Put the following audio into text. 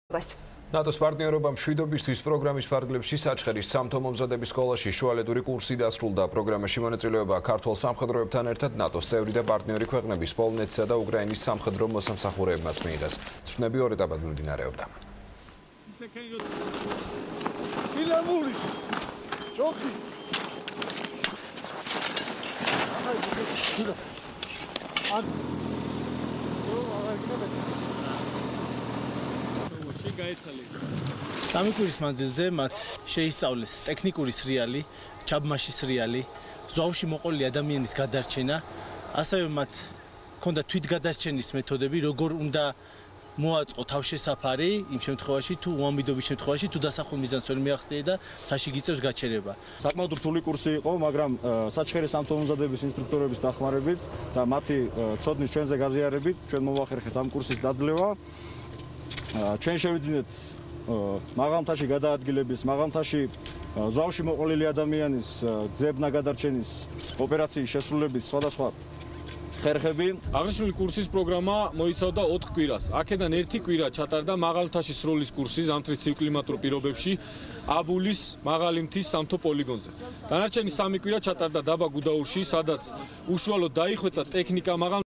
ნატოს პარტნიორობა მშვიდობისთვის პროგრამის ფარგლებში საჩხერის სამთო მომზადების სკოლაში შუალედური კურსი დასრულდა. პროგრამაში მონაწილეობა ქართულ სამხედროებთან ერთად ნატოს წევრი და პარტნიორი ქვეყნების პოლონეთსა და უკრაინის სამხედრო მოსამსახურეებმაც მიიღეს. წვრთნები ორ ეტაპად მიმდინარეობდა. Სამი კვირის მანძილზე მათ შეისწავლეს ტექნიკური სრიალი, ჩაბმაში სრიალი, ზვავში მოყოლილი ადამიანის გადარჩენა, ასევე მათ ჰქონდა თვითგადარჩენის მეთოდები, როგორ უნდა მოაწყო თავშესაფარი იმ შემთხვევაში, თუ უამბიდობის შემთხვევაში, თუ დასახულ მიზანს ვერ მიაღწია და მთაში გიწევს გაჩერება. საკმაოდ რთული კურსი იყო, მაგრამ საჩხერის სამთო მომზადების ინსტრუქტორების დახმარებით და მათი ცოდნის ჩვენზე გაზიარებით, ჩვენ მოვახერხეთ ამ კურსის დაძლევა. ჩვენ შევიძინეთ მაღალმთაში გადაადგილების, მაღალმთაში ზავში მოყოლილი ადამიანის ძებნა გადარჩენის ოპერაციის შესრულების სხვადასხვა ხერხები. აღნიშნული კურსის პროგრამა მოიცავდა 4 კვირას. აქედან 1 კვირა ჩატარდა მაღალმთაში სროლის კურსი ზამთრის ციკლიმატურ პირობებში აბულის მაღალი მთის სამთო პოლიგონზე. დანარჩენი 3 კვირა ჩატარდა დაბა გუდაურში, სადაც უშუალოდ დაიხვეწა ტექნიკა